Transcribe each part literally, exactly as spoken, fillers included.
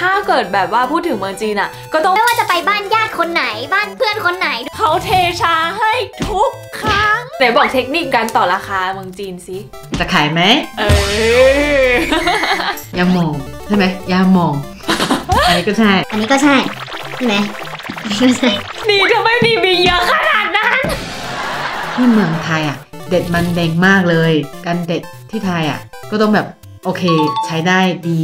ถ้าเกิดแบบว่าพูดถึงเมืองจีนอ่ะก็ต้องไม่ว่าจะไปบ้านญาติคนไหนบ้านเพื่อนคนไหนเขาเทชาให้ทุกครั้งไหนบอกเทคนิคการต่อราคาเมืองจีนสิจะขายไหมเออยามองใช่ไหมยามองอันนี้ก็ใช่อันนี้ก็ใช่ใช่ไหมไม่ใช่นี่ทำไมนี่มีเยอะขนาดนั้นที่เมืองไทยอ่ะเด็ดมันแดงมากเลยการเด็ดที่ไทยอ่ะก็ต้องแบบโอเคใช้ได้ดี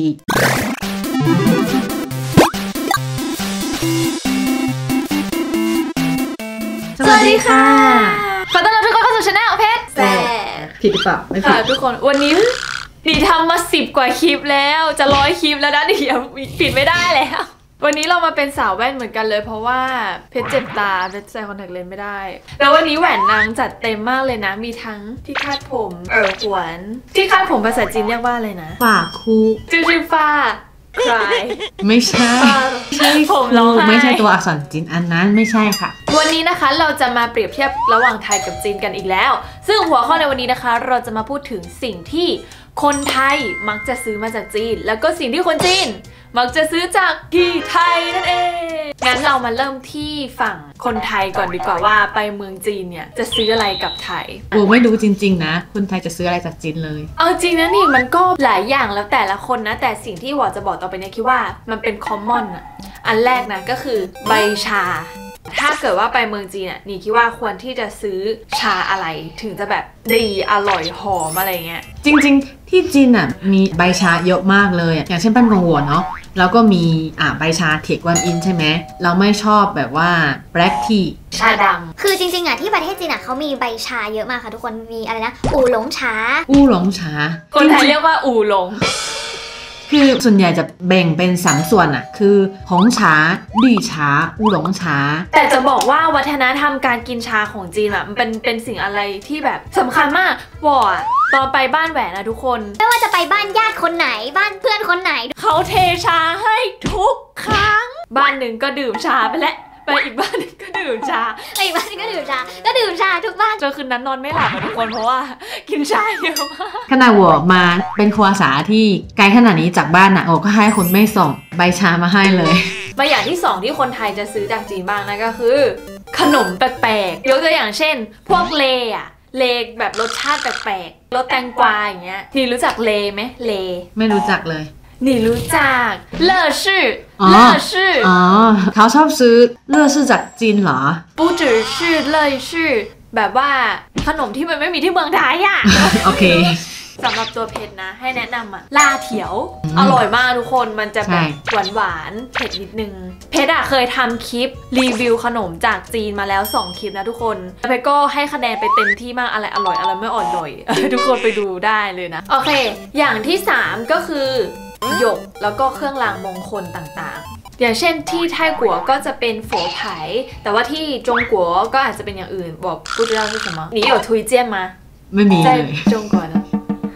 สวัสดีค่ะขอต้อนรับทุกคนเข้าสู่ช่องเพชรแซ่ผิดหรือเปล่าไม่ผิดค่ะทุกคนวันนี้นี่ทำมาสิบกว่าคลิปแล้วจะร้อยคลิปแล้วนะนี่ยังปิดไม่ได้แล้ววันนี้เรามาเป็นสาวแว่นเหมือนกันเลยเพราะว่าเพชรเจ็บตาเพชรใส่คอนแทคเลนส์ไม่ได้แล้ววันนี้แหวนนางจัดเต็มมากเลยนะมีทั้งที่คาดผมเออหวนที่คาดผมภาษาจีนเรียกว่าอะไรนะฝ่าคูจื้อจื้อฟ้าใครไม่ใช่ใช่ผมร้องไห้ไม่ใช่ตัวอักษรจีนอันนั้นไม่ใช่ค่ะวันนี้นะคะเราจะมาเปรียบเทียบระหว่างไทยกับจีนกันอีกแล้วซึ่งหัวข้อในวันนี้นะคะเราจะมาพูดถึงสิ่งที่คนไทยมักจะซื้อมาจากจีนแล้วก็สิ่งที่คนจีนมักจะซื้อจากที่ไทยนั่นเองงั้นเรามาเริ่มที่ฝั่งคนไทยก่อนดีกว่าว่าไปเมืองจีนเนี่ยจะซื้ออะไรกับไทยโอ้ไม่รู้จริงๆนะคนไทยจะซื้ออะไรจากจีนเลยเอาจริงนะนี่มันก็หลายอย่างแล้วแต่ละคนนะแต่สิ่งที่หวอจะบอกต่อไปเนี่ยคิดว่ามันเป็นคอมมอนอะอันแรกนะก็คือใบชาถ้าเกิดว่าไปเมืองจีนอ่ะนี่คิดว่าควรที่จะซื้อชาอะไรถึงจะแบบดีอร่อยหอมอะไรเงี้ยจริงๆที่จีนอ่ะมีใบชาเยอะมากเลยอย่างเช่นปั้นกงหวนเนาะแล้วก็มีอ่าใบชาเถกวันอินใช่ไหมเราไม่ชอบแบบว่าแบล็กทีชาดำคือจริงๆอ่ะที่ประเทศจีนอ่ะเขามีใบชาเยอะมากค่ะทุกคนมีอะไรนะอู่หลงชาอู่หลงชาคนไทยเรียกว่าอู่หลงคือส่วนใหญ่จะแบ่งเป็นสามส่วนอะคือหงชาลี่ชาอูหลงชาแต่จะบอกว่าวัฒนธรรมการกินชาของจีนอะมันเป็นเป็นสิ่งอะไรที่แบบสำคัญมากวออะตอนไปบ้านแหวนนะทุกคนไม่ว่าจะไปบ้านญาติคนไหนบ้านเพื่อนคนไหนเขาเทชาให้ทุกครั้งบ้านหนึ่งก็ดื่มชาไปแล้วไปอีกบ้านนึงก็ดื่มชาไปอีกบ้านนึงก็ดื่มชาก็ดื่มชาทุกบ้านจนคืนนั้นนอนไม่หลับทุกคนเพราะว่ากินชาเยอะมากขนาดวัวมาเป็นครัวสาที่ไกลขนาดนี้จากบ้านนะโอ้ก็ให้คนไม่ส่งใบชามาให้เลยมาอย่างที่สองที่คนไทยจะซื้อจากจีนบ้างนะก็คือขนมแปลกๆยกตัวอย่างเช่นพวกเลอะเลแบบรสชาติแปลกๆรสแตงกวาอย่างเงี้ยนี่รู้จักเลไหมเลไม่รู้จักเลยนี่รู้จักเล่อชื่อเล่อชื่ออ๋อเขาชอบซื้อเล่อชื่อจากจีนเหรอ不只是เล่อชื่อแบบว่าขนมที่มันไม่มีที่เมืองไทยอ่ะโอเคสำหรับตัวเพชรนะให้แนะนำอ่ะลาเถียวอร่อยมากทุกคนมันจะแบบหวานหวานเผ็ดนิดนึงเพชรอะเคยทำคลิปรีวิวขนมจากจีนมาแล้วสองคลิปนะทุกคนเพชรก็ให้คะแนนไปเต็มที่มากอะไรอร่อยอะไรไม่อร่อยทุกคนไปดูได้เลยนะโอเคอย่างที่สามก็คือหยกแล้วก็เครื่องรางมงคลต่างๆอย่างเช่นที่ไทกัวก็จะเป็นโฝไผ่แต่ว่าที่จงกัวก็อาจจะเป็นอย่างอื่นบอกพูดได้คือ什么你有推荐吗ไม่มีเลยจงกัวนะ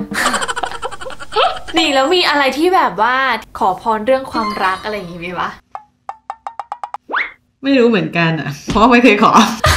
นี่แล้วมีอะไรที่แบบว่าขอพรเรื่องความรักอะไรอย่างงี้ไหมวะไม่รู้เหมือนกันอ่ะเพราะไม่เคยขอ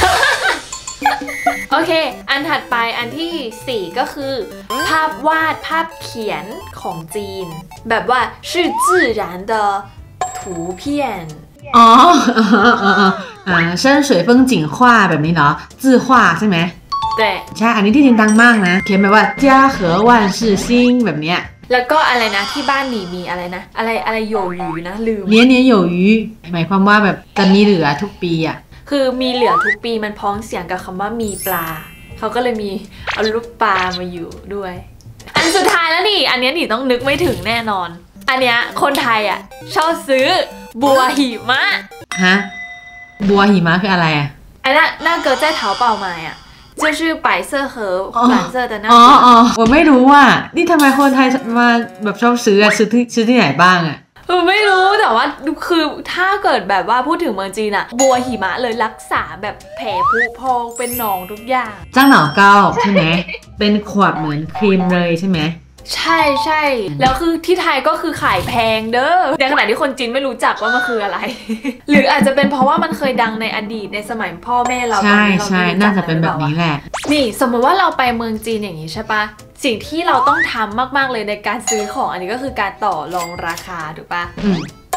โอเคอันถัดไปอันที่สี่ก็คือภาพวาดภาพเขียนของจีนแบบว่า是自然的图片อ๋ออ่า山水风景画แบบนี้เนาะ字画ใช่ไหมใช่อันนี้ที่จีนดังมากนะเขียนแบบว่า家和万事兴แบบเนี้ยแล้วก็อะไรนะที่บ้านหนีมีอะไรนะอะไรอะไรโยหยูนะลืมเนี้ยเนี้ยโยหยูหมายความว่าแบบจะมีเหลือทุกปีอ่ะคือมีเหลือทุกปีมันพ้องเสียงกับคำว่ามีปลาเขาก็เลยมีเอารูปปลามาอยู่ด้วยอันสุดท้ายแล้วนี่อันนี้นี่ต้องนึกไม่ถึงแน่นอนอันเนี้ยคนไทยอ่ะชอบซื้อบัวหิมะฮะบัวหิมะคืออะไรอ่ะไอ้น่ะน่าเกิดใจเท้าเปล่ามาอ่ะ就是白色和蓝色的那อ๋ออ๋อผมไม่รู้อ่ะนี่ทำไมคนไทยมาแบบชอบซื้ออะซื้อที่ซื้อที่ไหนบ้างอ่ะไม่รู้แต่ว่าคือถ้าเกิดแบบว่าพูดถึงเมืองจีนอะบัวหิมะเลยรักษาแบบแผลผุพองเป็นหนองทุกอย่างจ้างหนองเก้าใช่ไหมเป็นขวดเหมือนครีมเลยใช่ไหมใช่ใช่แล้วคือที่ไทยก็คือขายแพงเด้อในขณะที่คนจีนไม่รู้จักว่ามันคืออะไร หรืออาจจะเป็นเพราะว่ามันเคยดังในอดีตในสมัยพ่อแม่เราใช่ใช่น่าจะเป็นแบบนี้แหละนี่สมมติว่าเราไปเมืองจีนอย่างนี้ใช่ปะสิ่งที่เราต้องทำมากๆเลยในการซื้อของอันนี้ก็คือการต่อรองราคาถูกปะ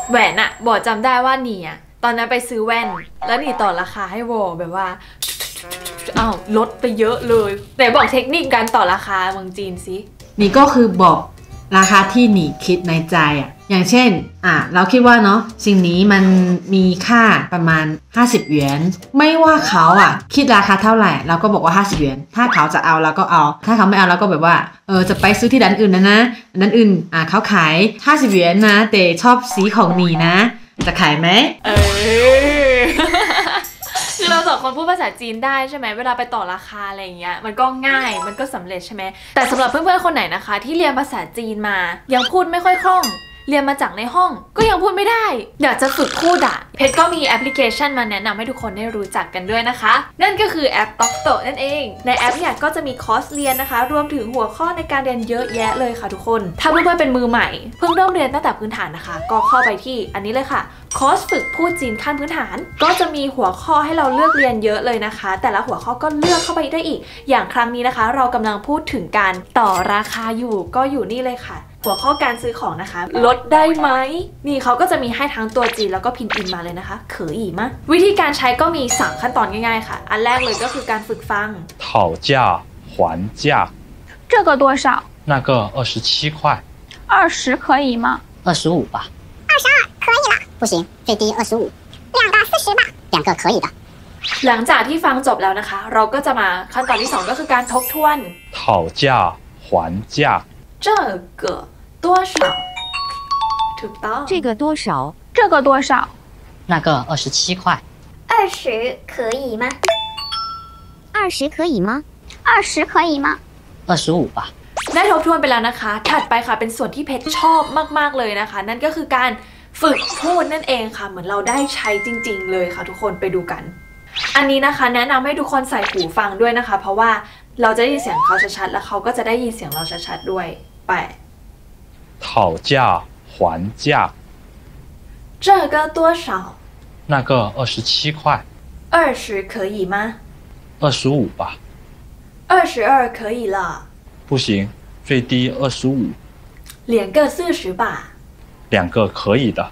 แหวนอะบอกจำได้ว่าหนีอะตอนนั้นไปซื้อแว่นแล้วหนีต่อราคาให้วอแบบว่าอ้าวลดไปเยอะเลยแต่บอกเทคนิคการต่อราคาเมืองจีนสินี่ก็คือบอกราคาที่หนีคิดในใจอ่ะอย่างเช่นอ่ะเราคิดว่าเนาะสิ่งนี้มันมีค่าประมาณห้าสิบหยวนไม่ว่าเขาอ่ะคิดราคาเท่าไหร่เราก็บอกว่าห้าสิบหยวนถ้าเขาจะเอาเราก็เอาถ้าเขาไม่เอาเราก็แบบว่าเออจะไปซื้อที่ร้านอื่นนะนะร้านอื่นอ่ะเขาขายห้าสิบหยวนนะแต่ชอบสีของหนีนะจะขายไหมเออคือเราสองคนพูดภาษาจีนได้ใช่ไหมเวลาไปต่อราคาอะไรอย่างเงี้ยมันก็ง่ายมันก็สำเร็จใช่ไหมแต่สำหรับเพื่อนๆคนไหนนะคะที่เรียนภาษาจีนมายังพูดไม่ค่อยคล่องเรียนมาจากในห้องก็ยังพูดไม่ได้อยากจะฝึกพูดอะเพชรก็มีแอปพลิเคชันมาแนะนำให้ทุกคนได้รู้จักกันด้วยนะคะนั่นก็คือแอป Tokto นั่นเองในแอปเนี่ยก็จะมีคอร์สเรียนนะคะรวมถึงหัวข้อในการเรียนเยอะแยะเลยค่ะทุกคนถ้าเพื่อนๆเป็นมือใหม่เพิ่งเริ่มเรียนตั้งแต่พื้นฐานนะคะก็เข้าไปที่อันนี้เลยค่ะคอร์สฝึกพูดจีนขั้นพื้นฐานก็จะมีหัวข้อให้เราเลือกเรียนเยอะเลยนะคะแต่ละหัวข้อก็เลือกเข้าไปได้อีกอย่างครั้งนี้นะคะเรากำลังพูดถึงการต่อราคาอยู่ก็อยู่นี่เลยค่ะหัวข้อการซื้อของนะคะลดได้ไหมนี่เขาก็จะมีให้ทั้งตัวจีนแล้วก็พินอินมาเลยนะคะเขออีมะวิธีการใช้ก็มีสามขั้นตอนง่ายๆค่ะอันแรกเลยก็คือการฝึกฟัง讨价还价这个多少那个二十七块二十可以吗二十五吧二十二可以了不行最低二十五两个四十吧两个可以的หลังจากที่ฟังจบแล้วนะคะเราก็จะมาขั้นตอนที่สองก็คือการทบทวน讨价还价这个多少ถูกต้อง这个多少这个多少那个二十七块二十可以吗二十可以吗二十可以吗二十五吧ได้ทบทวนไปแล้วนะคะถัดไปค่ะเป็นส่วนที่เพชรชอบมากๆเลยนะคะนั่นก็คือการฝึกพูดนั่นเองค่ะเหมือนเราได้ใช้จริงๆเลยค่ะทุกคนไปดูกันอันนี้นะคะแนะนำให้ทุกคนใส่หูฟังด้วยนะคะเพราะว่าเราจะได้ยินเสียงเขาชัดๆแล้วเขาก็จะได้ยินเสียงเราชัดๆด้วยไป讨价还价这个多少那个二十七块二十可以吗二十五吧二十二可以了不行最低二十五两个四十吧两个可以的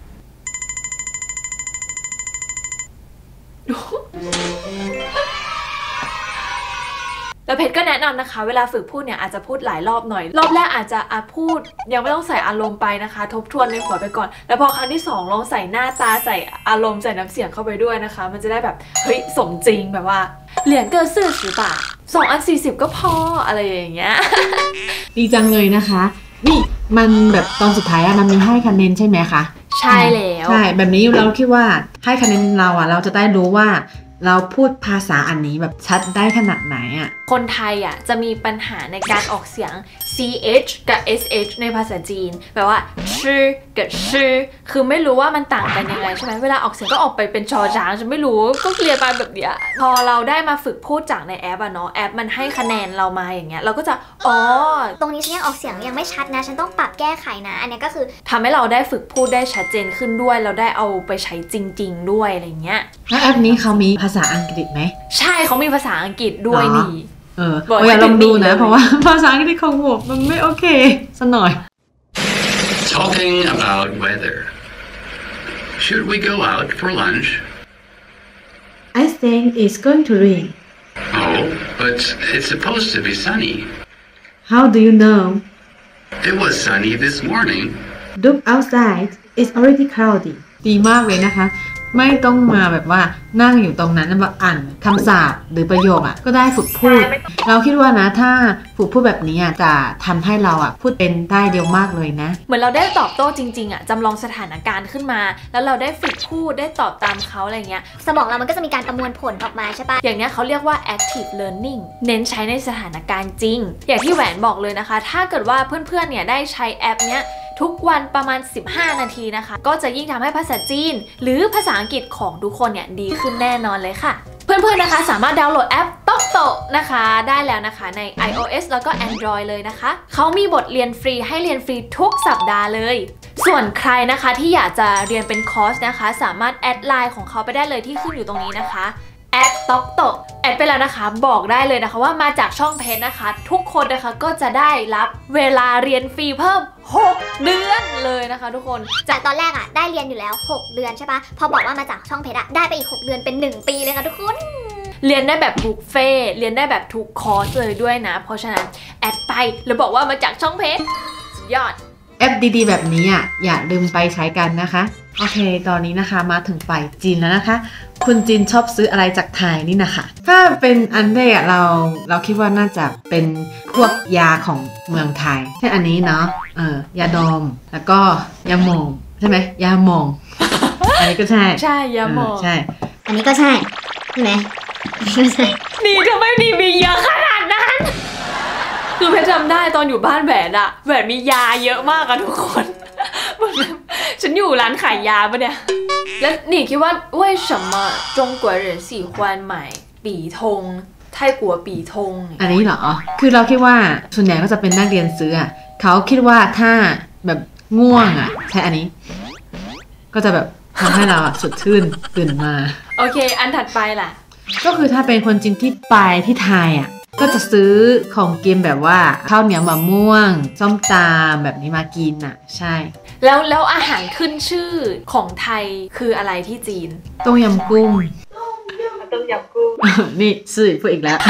แล้วเพชรก็แนะนำนะคะเวลาฝึกพูดเนี่ยอาจจะพูดหลายรอบหน่อยรอบแรกอาจจะอ่ะพูดยังไม่ต้องใส่อารมณ์ไปนะคะทบทวนในหัวไปก่อนแล้วพอครั้งที่สองลองใส่หน้าตาใส่อารมณ์ใส่น้ำเสียงเข้าไปด้วยนะคะมันจะได้แบบเฮ้ยสมจริงแบบว่าเหรียญเกินสี่สิบบาทสองอันสี่สิบก็พออะไรอย่างเงี้ยดีจังเลยนะคะนี่มันแบบตอนสุดท้ายอะมันมีให้คะแนนใช่ไหมคะใช่แล้วใช่แบบนี้เราคิดว่าให้คะแนนเราอะเราจะได้รู้ว่าเราพูดภาษาอันนี้แบบชัดได้ขนาดไหนอ่ะคนไทยอ่ะจะมีปัญหาในการออกเสียง ซี เอช กับ เอส เอช ในภาษาจีนแบบว่าชื่อกับชื่อคือไม่รู้ว่ามันต่างกันยังไงใช่ไหมเวลาออกเสียงก็ออกไปเป็นชอช้างฉันไม่รู้ก็เรียนมาแบบเนี้ยพอเราได้มาฝึกพูดจากในแอปอะเนาะแอปมันให้คะแนนเรามาอย่างเงี้ยเราก็จะอ๋อตรงนี้ฉันยังออกเสียงยังไม่ชัดนะฉันต้องปรับแก้ไขนะอันนี้ก็คือทำให้เราได้ฝึกพูดได้ชัดเจนขึ้นด้วยเราได้เอาไปใช้จริงๆด้วยอะไรเงี้ยแล้วแอปนี้เขามีภาษาอังกฤษไหมใช่เขามีภาษาอังกฤษด้วยนี่เอออยากลองดูนะเพราะว่าภาษาอังกฤษของผมมันไม่โอเคสักหน่อย Talking about weather should we go out for lunch I think it's going to rain Oh but it's supposed to be sunny How do you know It was sunny this morning Look outside it's already cloudy ดีมากเลยนะคะไม่ต้องมาแบบว่านั่งอยู่ตรงนั้นแล้วแบบอ่านคำศัพท์หรือประโยคอ่ะก็ได้ฝึกพูดเราคิดว่านะถ้าฝึกพูดแบบนี้จะทำให้เราอ่ะพูดเป็นได้เร็วมากเลยนะเหมือนเราได้ตอบโต้จริงๆอ่ะจำลองสถานการณ์ขึ้นมาแล้วเราได้ฝึกพูดได้ตอบตามเขาอะไรเงี้ยสมองเรามันก็จะมีการประมวลผลออกมาใช่ปะอย่างเนี้ยเขาเรียกว่า active learning เน้นใช้ในสถานการณ์จริงอย่างที่แหวนบอกเลยนะคะถ้าเกิดว่าเพื่อนๆเนี่ยได้ใช้แอปเนี้ยทุกวันประมาณสิบห้านาทีนะคะก็จะยิ่งทำให้ภาษาจีนหรือภาษาอังกฤษของทุกคนเนี่ยดีขึ้นแน่นอนเลยค่ะเพื่อนๆนะคะสามารถดาวน์โหลดแอป Tokto นะคะได้แล้วนะคะใน iOS แล้วก็ Android เลยนะคะเขามีบทเรียนฟรีให้เรียนฟรีทุกสัปดาห์เลยส่วนใครนะคะที่อยากจะเรียนเป็นคอร์สนะคะสามารถแอดไลน์ของเขาไปได้เลยที่ขึ้นอยู่ตรงนี้นะคะแอดต๊อกโตแอดไปแล้วนะคะบอกได้เลยนะคะว่ามาจากช่องเพจนะคะทุกคนนะคะก็จะได้รับเวลาเรียนฟรีเพิ่มหกเดือนเลยนะคะทุกคนจากตอนแรกอ่ะได้เรียนอยู่แล้วหกเดือนใช่ปะพอบอกว่ามาจากช่องเพจอ่ะได้ไปอีกหกเดือนเป็นหนึ่งปีเลยค่ะทุกคนเรียนได้แบบบุฟเฟ่เรียนได้แบบทุกคอร์สเลยด้วยนะเพราะฉะนั้นแอดไปแล้วบอกว่ามาจากช่องเพจสุดยอดแอปดีๆแบบนี้อ่ะอย่าลืมไปใช้กันนะคะโอเคตอนนี้นะคะมาถึงฝ่ายจีนแล้วนะคะคุณจีนชอบซื้ออะไรจากไทยนี่นะคะถ้าเป็นอันแรกเราเราคิดว่าน่าจะเป็นพวกยาของเมืองไทยเช่นอันนี้เนาะเออยาดมแล้วก็ยาหม่องใช่ไหมยาหม่อง อันนี้ก็ใช่ใช่ยาหม่องใช่อันนี้ก็ใช่ใช่ไหมใช่นี่ทำไมนี่มีเยอะขนาดนั้นคือเพชรจำได้ตอนอยู่บ้านแหวนอะแหวนมียาเยอะมากอะทุกคนฉันอยู่ร้านขายยาปะเนี่ยแล้วนี่คิดว่า为什么中国人喜欢买笔筒ไทยกัวปีทงอันนี้เหรอคือเราคิดว่าส่วนใหญ่ก็จะเป็นนักเรียนซื้ออะเขาคิดว่าถ้าแบบง่วงอะใช้อันนี้ก็จะแบบทำให้เราสดชื่นตื่นมาโอเคอันถัดไปล่ะก็คือถ้าเป็นคนจีนที่ไปที่ไทยอ่ะก็จะซื้อของกินแบบว่าข้าวเหนียวมะม่วงส้มตำแบบนี้มากินอ่ะใช่แล้วแล้วอาหารขึ้นชื่อของไทยคืออะไรที่จีนต้มยำกุ้งต้มยำกุ้งนี่ซื้อพูดอีกแล้ว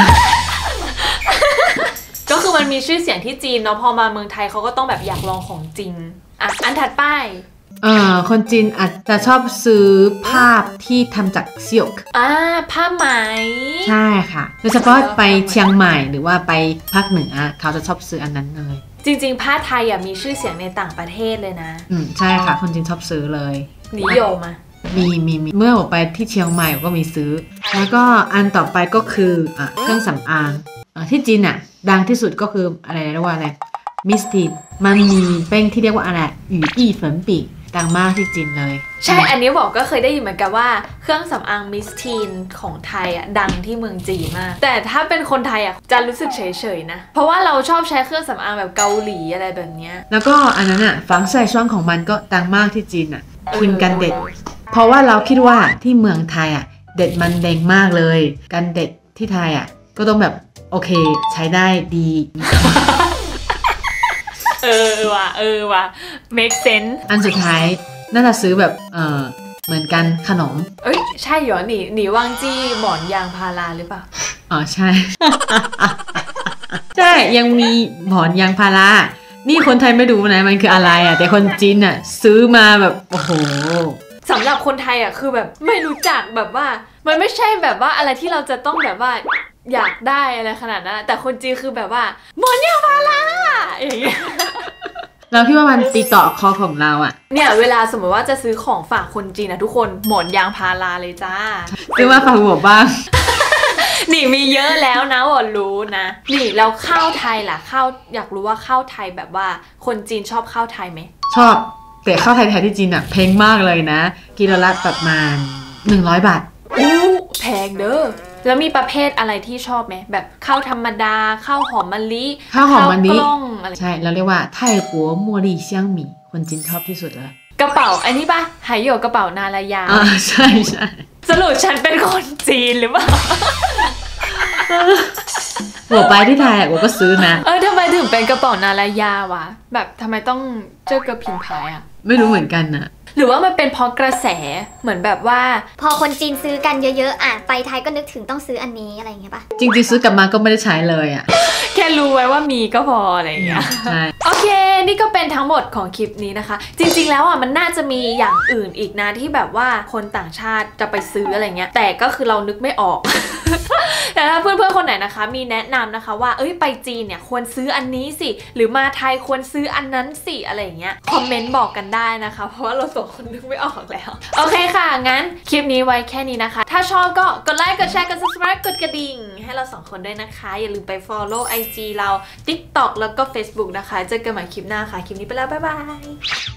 ก็คือมันมีชื่อเสียงที่จีนเนาะพอมาเมืองไทยเขาก็ต้องแบบอยากลองของจริงอ่ะอันถัดไปเอ่อคนจีนอาจจะชอบซื้อผ้าที่ทำจากซิลค์อ่าผ้าไหมใช่ค่ะโดยเฉพาะไปเชียงใหม่หรือว่าไปภาคเหนือเขาจะชอบซื้ออันนั้นเลยจริงๆผ้าไทยอ่ะมีชื่อเสียงในต่างประเทศเลยนะอืมใช่ค่ะคนจีนชอบซื้อเลยนิยมอ่ะมีมีมีเมื่อออกไปที่เชียงใหม่ก็มีซื้อแล้วก็อันต่อไปก็คืออ่ะเครื่องสำอางอ่ะที่จีนอ่ะดังที่สุดก็คืออะไรเรียกว่าอะไรมิสทีนมันมีแป้งที่เรียกว่าอะไรหยู่อี้เฟินปีกดังมากที่จีนเลยใช่อันนี้บอกก็เคยได้ยินเหมือนกันว่าเครื่องสำอางมิสทีนของไทยอ่ะดังที่เมืองจีนมากแต่ถ้าเป็นคนไทยอ่ะจะรู้สึกเฉยๆนะเพราะว่าเราชอบใช้เครื่องสำอางแบบเกาหลีอะไรแบบเนี้ยแล้วก็อันนั้นอ่ะฝังใส่ช่วงของมันก็ดังมากที่จีนอ่ะคุณกันเด็ดเพราะว่าเราคิดว่าที่เมืองไทยอ่ะเด็ดมันแดงมากเลยกันเด็ดที่ไทยอ่ะก็ต้องแบบโอเคใช้ได้ดีเออว่ะเออว่ะ make sense อันสุดท้ายน่าจะซื้อแบบเออเหมือนกันขนมเอ้ยใช่เหรอหนีหนีว่างจี้หมอนยางพาราหรือเปล่าอ๋อใช่ ใช่ยังมีหมอนยางพารานี่คนไทยไม่รู้นะมันคืออะไรอ่ะแต่คนจีนอ่ะซื้อมาแบบโอ้โหสำหรับคนไทยอ่ะคือแบบไม่รู้จักแบบว่ามันไม่ใช่แบบว่าอะไรที่เราจะต้องแบบว่าอยากได้อะไรขนาดนั้นแต่คนจีนคือแบบว่าหมอนยางพาราอย่างเงี้ยเราคิดว่ามันตีต่อคอของเราอ่ะเนี่ยเวลาสมมติว่าจะซื้อของฝากคนจีนนะทุกคนหมอนยางพาราเลยจ้าซื้อมาฝากหัวบ้างนี่มีเยอะแล้วนะวอนรู้นะนี่แล้วข้าวไทยล่ะข้าวอยากรู้ว่าข้าวไทยแบบว่าคนจีนชอบข้าวไทยไหมชอบแต่ข้าวไทยไทยที่จีนอ่ะแพงมากเลยนะกิโลละประมาณหนึ่งร้อยบาทอู้แพงเด้อแล้วมีประเภทอะไรที่ชอบไหมแบบข้าวธรรมดาข้าวหอมมะลิข้าวหอมมะลิใช่เราเรียกว่าไทยกัวมัวลี่เซี่ยงหมี่คนจีนชอบที่สุดเลยกระเป๋าอันนี้ป่ะไหหยวกระเป๋านารายาอ่าใช่ใช่สรุปฉันเป็นคนจีนหรือเปล่าหัวไปที่ไทยหัวก็ซื้อนะเออทำไมถึงเป็นกระเป๋านารายาวะแบบทำไมต้องเจ้ากระพินพายอ่ะไม่รู้เหมือนกันนะหรือว่ามันเป็นเพราะกระแสเหมือนแบบว่าพอคนจีนซื้อกันเยอะๆอ่ะไปไทยก็นึกถึงต้องซื้ออันนี้อะไรอย่างเงี้ยป่ะจริงๆซื้อกลับมาก็ไม่ได้ใช้เลยอ่ะแค่รู้ไว้ว่ามีก็พออะไรอย่างเงี้ยใช่โอเคนี่ก็เป็นทั้งหมดของคลิปนี้นะคะจริงๆแล้วอ่ะมันน่าจะมีอย่างอื่นอีกนะที่แบบว่าคนต่างชาติจะไปซื้ออะไรเงี้ยแต่ก็คือเรานึกไม่ออก แต่ถ้าเพื่อนๆคนไหนนะคะมีแนะนำนะคะว่าเอ้ยไปจีนเนี่ยควรซื้ออันนี้สิหรือมาไทยควรซื้ออันนั้นสิอะไรอย่างเงี้ยคอมเมนต์บอกกันได้นะคะเพราะว่าเราสองคนนึกไม่ออกแล้วโอเคค่ะงั้นคลิปนี้ไว้แค่นี้นะคะถ้าชอบก็กดไลค์กดแชร์กด ซับสไครบ์ กดกระดิ่งให้เราสองคนด้วยนะคะอย่าลืมไป follow ไอ จี เรา ติ๊กต็อก แล้วก็ เฟซบุ๊ก นะคะเจอกันใหม่คลิปหน้าค่ะคลิปนี้ไปแล้วบ๊ายบาย